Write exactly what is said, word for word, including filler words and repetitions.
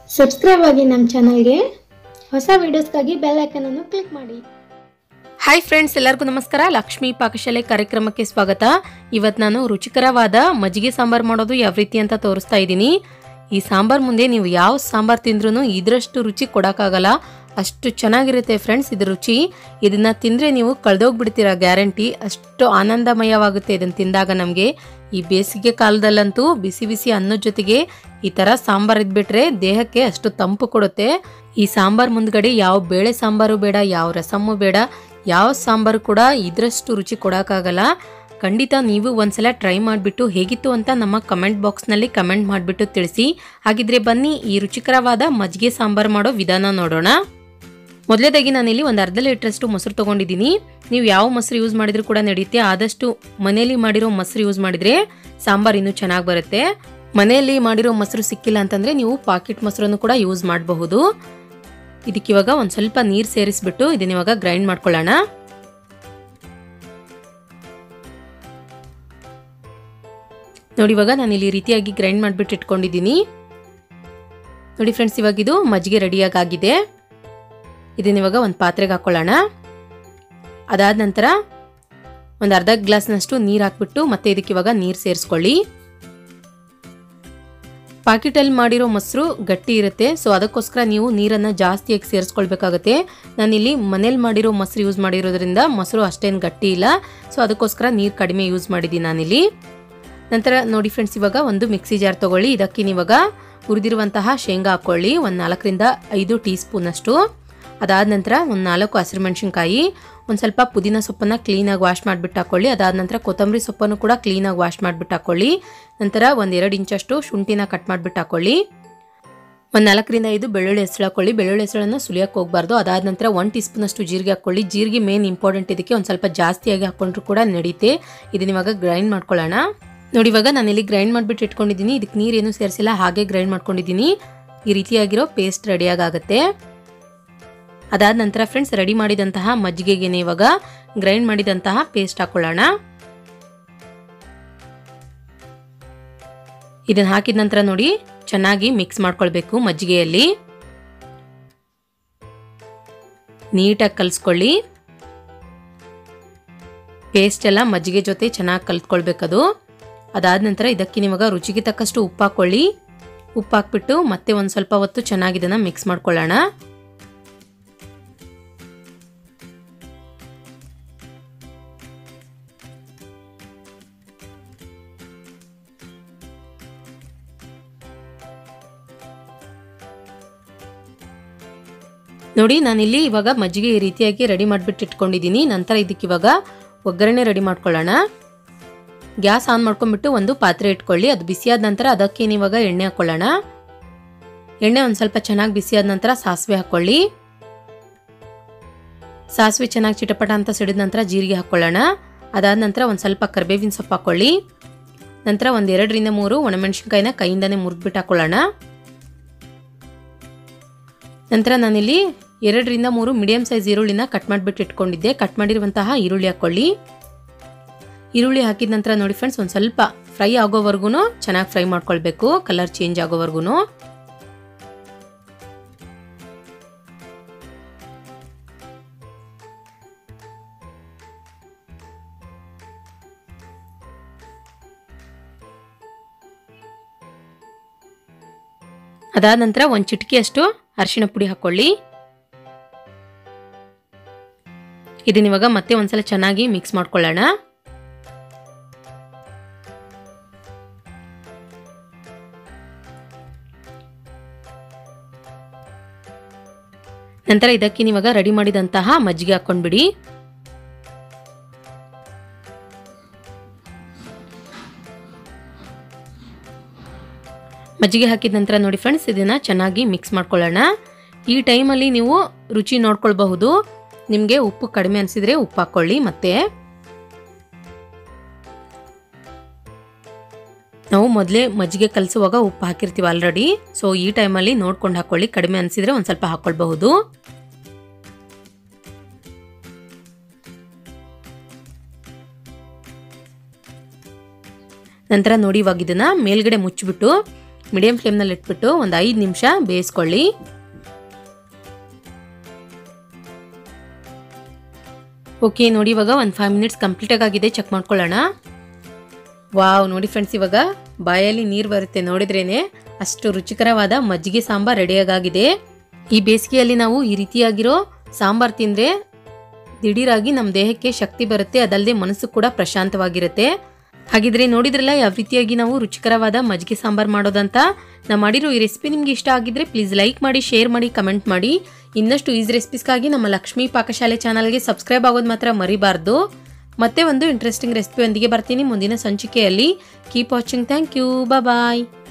Subscribe ಆಗಿ ನಮ್ಮ ಚಾನಲ್ಗೆ. ಹೊಸ ವಿಡಿಯೋಸ್ಗಾಗಿ ಬೆಲ್ ಐಕಾನ್ ಅನ್ನು ಕ್ಲಿಕ್ ಮಾಡಿ. ಹಾಯ್ ಫ್ರೆಂಡ್ಸ್, ಎಲ್ಲರಿಗೂ ನಮಸ್ಕಾರ. ಲಕ್ಷ್ಮೀ ಪಾಕಶಾಲೆ ಕಾರ್ಯಕ್ರಮಕ್ಕೆ ಸ್ವಾಗತ. ಇವತ್ತು ನಾನು ರುಚಿಕರವಾದ ಮಜ್ಜಿಗೆ ಸಾಂಬಾರ್ ಮಾಡೋದು ಯಾವ ರೀತಿ ಅಂತ ತೋರಿಸ್ತಾ ಇದ್ದೀನಿ. ಈ ಸಾಂಬಾರ್ ಮುಂದೆ ನೀವು ಯಾವ ಸಾಂಬಾರ್ ತಿಂದ್ರೂ ಇದರಷ್ಟು ರುಚಿ ಕೊಡೋಕ್ಕಾಗಲ್ಲ, ಅಷ್ಟು ಚೆನ್ನಾಗಿರುತ್ತೆ ಫ್ರೆಂಡ್ಸ್ ಇದು ರುಚಿ. ಇದನ್ನ ತಿಂದರೆ ನೀವು ಕಳೆದೋಗ್ಬಿಡ್ತೀರಾ ಗ್ಯಾರಂಟಿ, ಅಷ್ಟು ಆನಂದಮಯವಾಗುತ್ತೆ ಇದನ್ನು ತಿಂದಾಗ. ನಮಗೆ ಈ ಬೇಸಿಗೆ ಕಾಲದಲ್ಲಂತೂ ಬಿಸಿ ಬಿಸಿ ಅನ್ನದ ಜೊತೆಗೆ ಈ ಥರ ಸಾಂಬಾರು ಇದ್ಬಿಟ್ರೆ ದೇಹಕ್ಕೆ ಅಷ್ಟು ತಂಪು ಕೊಡುತ್ತೆ. ಈ ಸಾಂಬಾರ್ ಮುಂದ್ಗಡೆ ಯಾವ ಬೇಳೆ ಸಾಂಬಾರು ಬೇಡ, ಯಾವ ರಸಮ್ಮು ಬೇಡ, ಯಾವ ಸಾಂಬಾರು ಕೂಡ ಇದರಷ್ಟು ರುಚಿ ಕೊಡೋಕ್ಕಾಗಲ್ಲ. ಖಂಡಿತ ನೀವು ಒಂದ್ಸಲ ಟ್ರೈ ಮಾಡಿಬಿಟ್ಟು ಹೇಗಿತ್ತು ಅಂತ ನಮ್ಮ ಕಮೆಂಟ್ ಬಾಕ್ಸ್ನಲ್ಲಿ ಕಮೆಂಟ್ ಮಾಡಿಬಿಟ್ಟು ತಿಳಿಸಿ. ಹಾಗಿದ್ರೆ ಬನ್ನಿ ಈ ರುಚಿಕರವಾದ ಮಜ್ಜಿಗೆ ಸಾಂಬಾರು ಮಾಡೋ ವಿಧಾನ ನೋಡೋಣ. ಮೊದಲೇದಾಗಿ ನಾನಿಲ್ಲಿ ಒಂದು ಅರ್ಧ ಲೀಟ್ರಷ್ಟು ಮೊಸರು ತೊಗೊಂಡಿದ್ದೀನಿ. ನೀವು ಯಾವ ಮೊಸರು ಯೂಸ್ ಮಾಡಿದರೂ ಕೂಡ ನಡೆಯುತ್ತೆ. ಆದಷ್ಟು ಮನೆಯಲ್ಲಿ ಮಾಡಿರೋ ಮೊಸರು ಯೂಸ್ ಮಾಡಿದರೆ ಸಾಂಬಾರು ಇನ್ನೂ ಚೆನ್ನಾಗಿ ಬರುತ್ತೆ. ಮನೆಯಲ್ಲಿ ಮಾಡಿರೋ ಮೊಸರು ಸಿಕ್ಕಿಲ್ಲ ಅಂತಂದರೆ ನೀವು ಪಾಕೆಟ್ ಮೊಸರನ್ನು ಕೂಡ ಯೂಸ್ ಮಾಡಬಹುದು. ಇದಕ್ಕಿವಾಗ ಒಂದು ಸ್ವಲ್ಪ ನೀರು ಸೇರಿಸ್ಬಿಟ್ಟು ಇದನ್ನ ಇವಾಗ ಗ್ರೈಂಡ್ ಮಾಡ್ಕೊಳ್ಳೋಣ. ನೋಡಿ, ಇವಾಗ ನಾನು ಇಲ್ಲಿ ರೀತಿಯಾಗಿ ಗ್ರೈಂಡ್ ಮಾಡಿಬಿಟ್ಟು ಇಟ್ಕೊಂಡಿದ್ದೀನಿ. ನೋಡಿ ಫ್ರೆಂಡ್ಸ್, ಇವಾಗ ಇದು ಮಜ್ಜಿಗೆ ರೆಡಿಯಾಗಿ ಆಗಿದೆ. ಇದನ್ನ ಇವಾಗ ಒಂದು ಪಾತ್ರೆಗೆ ಹಾಕೊಳ್ಳೋಣ. ಅದಾದ ನಂತರ ಒಂದು ಅರ್ಧ ಗ್ಲಾಸ್ನಷ್ಟು ನೀರು ಹಾಕ್ಬಿಟ್ಟು ಮತ್ತೆ ಇದಕ್ಕೆ ಇವಾಗ ನೀರು ಸೇರಿಸ್ಕೊಳ್ಳಿ. ಪಾಕೆಟಲ್ಲಿ ಮಾಡಿರೋ ಮೊಸರು ಗಟ್ಟಿ ಇರುತ್ತೆ, ಸೊ ಅದಕ್ಕೋಸ್ಕರ ನೀವು ನೀರನ್ನು ಜಾಸ್ತಿಯಾಗಿ ಸೇರಿಸ್ಕೊಳ್ಬೇಕಾಗತ್ತೆ. ನಾನಿಲ್ಲಿ ಮನೇಲಿ ಮಾಡಿರೋ ಮೊಸರು ಯೂಸ್ ಮಾಡಿರೋದ್ರಿಂದ ಮೊಸರು ಅಷ್ಟೇನು ಗಟ್ಟಿ ಇಲ್ಲ, ಸೊ ಅದಕ್ಕೋಸ್ಕರ ನೀರು ಕಡಿಮೆ ಯೂಸ್ ಮಾಡಿದ್ದೀನಿ ನಾನಿಲ್ಲಿ. ನಂತರ ನೋಡಿ ಫ್ರೆಂಡ್ಸ್, ಇವಾಗ ಒಂದು ಮಿಕ್ಸಿ ಜಾರ್ ತೊಗೊಳ್ಳಿ. ಇದಕ್ಕೆ ನೀವಾಗ ಹುರಿದಿರುವಂತಹ ಶೇಂಗಾ ಹಾಕ್ಕೊಳ್ಳಿ, ಒಂದು ನಾಲ್ಕರಿಂದ ಐದು ಟೀ ಸ್ಪೂನಷ್ಟು. ಅದಾದ ನಂತರ ಒಂದು ನಾಲ್ಕು ಹಸಿರು ಮೆಣಸಿನ್ಕಾಯಿ, ಒಂದು ಸ್ವಲ್ಪ ಪುದೀನ ಸೊಪ್ಪನ್ನು ಕ್ಲೀನಾಗಿ ವಾಶ್ ಮಾಡಿಬಿಟ್ಟು ಹಾಕ್ಕೊಳ್ಳಿ. ಅದಾದ ನಂತರ ಕೊತ್ತಂಬರಿ ಸೊಪ್ಪನ್ನು ಕೂಡ ಕ್ಲೀನಾಗಿ ವಾಶ್ ಮಾಡಿಬಿಟ್ಟು ಹಾಕ್ಕೊಳ್ಳಿ. ನಂತರ ಒಂದು ಎರಡು ಇಂಚಷ್ಟು ಶುಂಠಿನ ಕಟ್ ಮಾಡಿಬಿಟ್ಟು ಹಾಕ್ಕೊಳ್ಳಿ. ಒಂದು ನಾಲ್ಕರಿಂದ ಐದು ಬೆಳ್ಳುಳ್ಳಿ ಹೆಸರು ಹಾಕ್ಕೊಳ್ಳಿ. ಬೆಳ್ಳುಳ್ಳಿ ಹೆಸರನ್ನು ಸುಲಿಯೋಕೆ ಹೋಗಬಾರ್ದು. ಅದಾದ ನಂತರ ಒಂದು ಟೀ ಸ್ಪೂನಷ್ಟು ಜೀರಿಗೆ ಹಾಕ್ಕೊಳ್ಳಿ. ಜೀರಿಗೆ ಮೇನ್ ಇಂಪಾರ್ಟೆಂಟ್, ಇದಕ್ಕೆ ಒಂದು ಸ್ವಲ್ಪ ಜಾಸ್ತಿಯಾಗಿ ಹಾಕ್ಕೊಂಡ್ರು ಕೂಡ ನಡೆಯುತ್ತೆ. ಇದನ್ನ ಇವಾಗ ಗ್ರೈಂಡ್ ಮಾಡ್ಕೊಳ್ಳೋಣ. ನೋಡಿ, ಇವಾಗ ನಾನಿಲ್ಲಿ ಗ್ರೈಂಡ್ ಮಾಡಿಬಿಟ್ಟು ಇಟ್ಕೊಂಡಿದ್ದೀನಿ. ಇದಕ್ಕೆ ನೀರೇನು ಸೇರಿಸಿಲ್ಲ, ಹಾಗೆ ಗ್ರೈಂಡ್ ಮಾಡ್ಕೊಂಡಿದ್ದೀನಿ. ಈ ರೀತಿಯಾಗಿರೋ ಪೇಸ್ಟ್ ರೆಡಿಯಾಗುತ್ತೆ. ಅದಾದ ನಂತರ ಫ್ರೆಂಡ್ಸ್, ರೆಡಿ ಮಾಡಿದಂತಹ ಮಜ್ಜಿಗೆಗೆ ಇವಾಗ ಗ್ರೈಂಡ್ ಮಾಡಿದಂತಹ ಪೇಸ್ಟ್ ಹಾಕೊಳ್ಳೋಣ. ಇದನ್ನ ಹಾಕಿದ ನಂತರ ನೋಡಿ ಚೆನ್ನಾಗಿ ಮಿಕ್ಸ್ ಮಾಡ್ಕೊಳ್ಬೇಕು. ಮಜ್ಜಿಗೆಯಲ್ಲಿ ನೀಟಾಗಿ ಕಲಿಸ್ಕೊಳ್ಳಿ. ಪೇಸ್ಟ್ ಎಲ್ಲ ಮಜ್ಜಿಗೆ ಜೊತೆ ಚೆನ್ನಾಗಿ ಕಲ್ತ್ಕೊಳ್ಬೇಕದು. ಅದಾದ ನಂತರ ಇದಕ್ಕೆ ನಿಮಗೆ ರುಚಿಗೆ ತಕ್ಕಷ್ಟು ಉಪ್ಪು ಹಾಕೊಳ್ಳಿ. ಉಪ್ಪು ಹಾಕ್ಬಿಟ್ಟು ಮತ್ತೆ ಒಂದು ಸ್ವಲ್ಪ ಹೊತ್ತು ಚೆನ್ನಾಗಿ ಇದನ್ನ ಮಿಕ್ಸ್ ಮಾಡ್ಕೊಳ್ಳೋಣ. ನೋಡಿ, ನಾನಿಲ್ಲಿ ಇವಾಗ ಮಜ್ಜಿಗೆ ಈ ರೀತಿಯಾಗಿ ರೆಡಿ ಮಾಡಿಬಿಟ್ಟು ಇಟ್ಕೊಂಡಿದ್ದೀನಿ. ನಂತರ ಇದಕ್ಕೆ ಇವಾಗ ಒಗ್ಗರಣೆ ರೆಡಿ ಮಾಡ್ಕೊಳ್ಳೋಣ. ಗ್ಯಾಸ್ ಆನ್ ಮಾಡ್ಕೊಂಡ್ಬಿಟ್ಟು ಒಂದು ಪಾತ್ರೆ ಇಟ್ಕೊಳ್ಳಿ. ಅದು ಬಿಸಿಯಾದ ನಂತರ ಅದಕ್ಕೆ ಇವಾಗ ಎಣ್ಣೆ ಹಾಕೊಳ್ಳೋಣ. ಎಣ್ಣೆ ಒಂದು ಸ್ವಲ್ಪ ಚೆನ್ನಾಗಿ ಬಿಸಿಯಾದ ನಂತರ ಸಾಸಿವೆ ಹಾಕೊಳ್ಳಿ. ಸಾಸಿವೆ ಚೆನ್ನಾಗಿ ಚಿಟಪಟ ಅಂತ ಸಿಡಿದ ನಂತರ ಜೀರಿಗೆ ಹಾಕೊಳ್ಳೋಣ. ಅದಾದ ನಂತರ ಒಂದು ಸ್ವಲ್ಪ ಕರಿಬೇವಿನ ಸೊಪ್ಪು ಹಾಕೊಳ್ಳಿ. ನಂತರ ಒಂದು ಎರಡರಿಂದ ಮೂರು ಒಣಮೆಣಸಿನ್ಕಾಯಿನ ಕೈಯಿಂದನೇ ಮುರಿದ್ಬಿಟ್ಟು ಹಾಕೊಳ್ಳೋಣ. ನಂತರ ನಾನಿಲ್ಲಿ ಎರಡರಿಂದ ಮೂರು ಮೀಡಿಯಂ ಸೈಜ್ ಈರುಳ್ಳಿನ ಕಟ್ ಮಾಡಿಬಿಟ್ಟು ಇಟ್ಕೊಂಡಿದ್ದೆ. ಕಟ್ ಮಾಡಿರುವಂತಹ ಈರುಳ್ಳಿ ಹಾಕೊಳ್ಳಿ. ಈರುಳ್ಳಿ ಹಾಕಿದ ನಂತರ ನೋಡಿ ಫ್ರೆಂಡ್ಸ್, ಒಂದು ಸ್ವಲ್ಪ ಫ್ರೈ ಆಗೋವರೆಗೂ ಚೆನ್ನಾಗಿ ಫ್ರೈ ಮಾಡ್ಕೊಳ್ಬೇಕು, ಕಲರ್ ಚೇಂಜ್ ಆಗೋವರೆಗೂ. ಅದಾದ ನಂತರ ಒಂದು ಚಿಟಿಕೆಯಷ್ಟು ಅರಿಶಿಣ ಪುಡಿ ಹಾಕೊಳ್ಳಿ. ಇದನ್ನ ಇವಾಗ ಮತ್ತೆ ಒಂದ್ಸಲ ಚೆನ್ನಾಗಿ ಮಿಕ್ಸ್ ಮಾಡ್ಕೊಳ್ಳೋಣ. ನಂತರ ಇದಕ್ಕೆ ನೀವಾಗ ರೆಡಿ ಮಾಡಿದಂತಹ ಮಜ್ಜಿಗೆ ಹಾಕೊಂಡ್ಬಿಡಿ. ಮಜ್ಜಿಗೆ ಹಾಕಿದ ನಂತರ ನೋಡಿ ಫ್ರೆಂಡ್ಸ್, ಇದನ್ನ ಚೆನ್ನಾಗಿ ಮಿಕ್ಸ್ ಮಾಡ್ಕೊಳ್ಳೋಣ. ಈ ಟೈಮಲ್ಲಿ ನೀವು ರುಚಿ ನೋಡ್ಕೊಳ್ಬಹುದು. ನಿಮಗೆ ಉಪ್ಪು ಕಡಿಮೆ ಅನಿಸಿದ್ರೆ ಉಪ್ಪು ಹಾಕೊಳ್ಳಿ. ಮತ್ತೆ ನಾವು ಮೊದಲೇ ಮಜ್ಜಿಗೆ ಕಲಸುವಾಗ ಉಪ್ಪು ಹಾಕಿರ್ತೀವಿ ಆಲ್ರೆಡಿ, ಸೊ ಈ ಟೈಮಲ್ಲಿ ನೋಡ್ಕೊಂಡು ಹಾಕೊಳ್ಳಿ. ಕಡಿಮೆ ಅನಿಸಿದ್ರೆ ಒಂದು ಸ್ವಲ್ಪ ಹಾಕೊಳ್ಬಹುದು. ನಂತರ ನೋಡಿ ಇವಾಗ ಇದನ್ನ ಮೇಲ್ಗಡೆ ಮುಚ್ಚಿಬಿಟ್ಟು ಮೀಡಿಯಂ ಫ್ಲೇಮ್ನಲ್ಲಿ ಇಟ್ಬಿಟ್ಟು ಒಂದು ಐದು ನಿಮಿಷ ಬೇಯಿಸ್ಕೊಳ್ಳಿ. ಓಕೆ ನೋಡಿ, ಇವಾಗ ಒಂದು ಫೈವ್ ಮಿನಿಟ್ಸ್ ಕಂಪ್ಲೀಟಾಗಿ ಆಗಿದೆ, ಚೆಕ್ ಮಾಡ್ಕೊಳ್ಳೋಣ. ವಾವ್, ನೋಡಿ ಫ್ರೆಂಡ್ಸ್, ಇವಾಗ ಬಾಯಲ್ಲಿ ನೀರು ಬರುತ್ತೆ ನೋಡಿದ್ರೇನೆ, ಅಷ್ಟು ರುಚಿಕರವಾದ ಮಜ್ಜಿಗೆ ಸಾಂಬಾರ್ ರೆಡಿಯಾಗಿದೆ. ಈ ಬೇಸಿಗೆಯಲ್ಲಿ ನಾವು ಈ ರೀತಿಯಾಗಿರೋ ಸಾಂಬಾರ್ ತಿಂದರೆ ದಿಢೀರಾಗಿ ನಮ್ಮ ದೇಹಕ್ಕೆ ಶಕ್ತಿ ಬರುತ್ತೆ, ಅದಲ್ಲದೆ ಮನಸ್ಸು ಕೂಡ ಪ್ರಶಾಂತವಾಗಿರುತ್ತೆ. ಹಾಗಿದ್ರೆ ನೋಡಿದ್ರಲ್ಲ ಯಾವ ರೀತಿಯಾಗಿ ನಾವು ರುಚಿಕರವಾದ ಮಜ್ಜಿಗೆ ಸಾಂಬಾರ್ ಮಾಡೋದಂತ. ನಾ ಮಾಡಿರೋ ಈ ರೆಸಿಪಿ ನಿಮ್ಗೆ ಇಷ್ಟ ಆಗಿದ್ರೆ ಪ್ಲೀಸ್ ಲೈಕ್ ಮಾಡಿ, ಶೇರ್ ಮಾಡಿ, ಕಮೆಂಟ್ ಮಾಡಿ. ಇನ್ನಷ್ಟು ಈಸಿ ರೆಸಿಪೀಸ್ಗಾಗಿ ನಮ್ಮ ಲಕ್ಷ್ಮೀ ಪಾಕಶಾಲೆ ಚಾನಲ್ಗೆ ಸಬ್ಸ್ಕ್ರೈಬ್ ಆಗೋದು ಮಾತ್ರ ಮರಿಬಾರ್ದು. ಮತ್ತೆ ಒಂದು ಇಂಟ್ರೆಸ್ಟಿಂಗ್ ರೆಸಿಪಿಯೊಂದಿಗೆ ಬರ್ತೀನಿ ಮುಂದಿನ ಸಂಚಿಕೆಯಲ್ಲಿ. Keep watching. Thank you. Bye.